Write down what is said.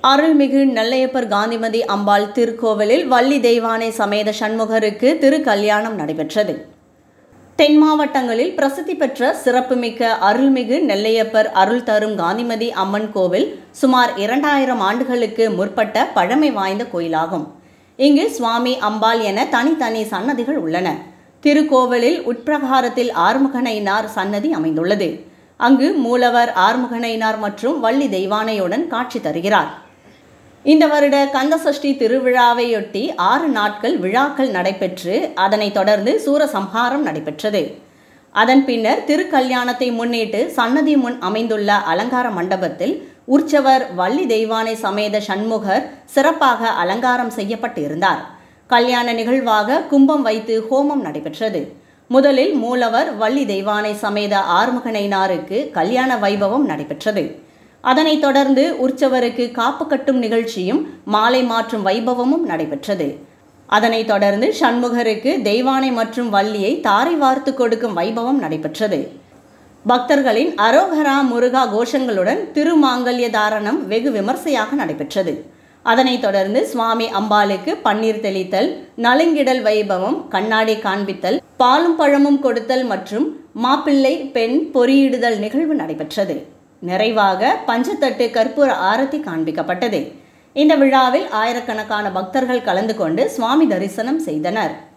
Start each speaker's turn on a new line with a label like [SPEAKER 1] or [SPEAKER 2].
[SPEAKER 1] அருள்மிகு நெல்லையப்பர் காந்திமதி அம்பாள் திருக்கோவிலில் வள்ளி தெய்வானை சமேத சண்முகருக்கு திருக்கல்யாணம் நடைபெற்றது. தென் மாவட்டங்களில் பிரசித்தி பெற்ற சிறப்புமிக்க அருள்மிகு நெல்லையப்பர் அருள் தரும் காந்திமதி அம்மன் கோவில் சுமார் 2000 ஆண்டுகளுக்கு முற்பட்ட பழமை வாய்ந்த கோயிலாகும். இங்கு சுவாமி அம்பாள் என தனித்தனி சன்னதிகள் உள்ளன. திருக்கோவிலில் உட்பிரகாரத்தில் ஆறுமுகனைனார் சன்னதி அமைந்துள்ளது. அங்கு மூலவர் ஆறுமுகனைனார் மற்றும் வள்ளி தெய்வானையுடன் காட்சி தருகிறார். இந்த வருட கந்தசஷ்டி திருவிழாவையொட்டி 6 நாட்கள் விழாக்கள் நடைபெற்று அதனைத் தொடர்ந்து சூரசம்ஹாரம் நடைபெற்றது. அதன் பின்னர் திருக்கல்யாணத்தை முன்னிட்டு சன்னதி முன் அமைந்துள்ள அலங்கார மண்டபத்தில் உற்சவர் வள்ளி தெய்வானை சமேத சண்முகர் சிறப்பாக அலங்காரம் செய்யப்பட்டிருந்தார். கல்யாண நிகழ்வாக கும்பம் வைத்து ஹோமம் நடைபெற்றது. முதலில் மூலவர் வள்ளி தெய்வானை சமேத ஆறுமுகனைனாருக்கு கல்யாண வைபவம் நடைபெற்றது. அதனைத் தொடர்ந்து உற்சவருக்கு காப்பு கட்டும் நிகழ்ச்சியும் மாலை மாற்றும் வைபவமும் நடைபெற்றது. அதனைத் தொடர்ந்து சண்முகருக்கு தெய்வானை மற்றும் வள்ளியை தாரை வார்த்து கொடுக்கும் வைபவம் நடைபெற்றது. பக்தர்களின் அரோகரா முருகா கோஷங்களுடன் திருமாங்கல்ய தாரணம் வெகு விமர்சையாக நடைபெற்றது. அதனைத் தொடர்ந்து சுவாமி அம்பாளுக்கு பன்னீர் தெளித்தல், நலுங்கிடல் வைபவம், கண்ணாடி காண்பித்தல், பாலும் பழமும் கொடுத்தல் மற்றும் மாப்பிள்ளை பெண் பொறியிடுதல் நிகழ்வு நடைபெற்றது. நிறைவாக பஞ்சத்தட்டு கற்பூர ஆரத்தி காண்பிக்கப்பட்டது. இந்த விழாவில் ஆயிரக்கணக்கான பக்தர்கள் கலந்து கொண்டு சுவாமி தரிசனம் செய்தனர்.